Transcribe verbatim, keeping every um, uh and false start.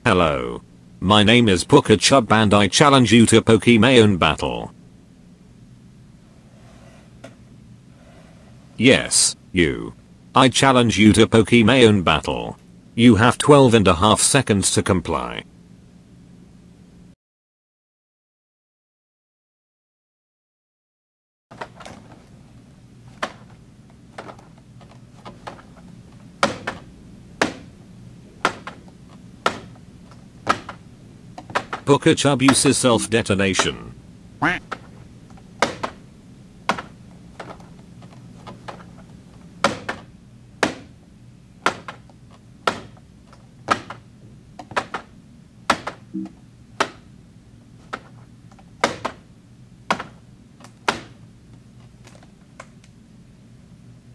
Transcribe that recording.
Hello. My name is Pukachub and I challenge you to Pokemon battle. Yes, you. I challenge you to Pokemon battle. You have twelve and a half seconds to comply. Pukachub uses self-detonation.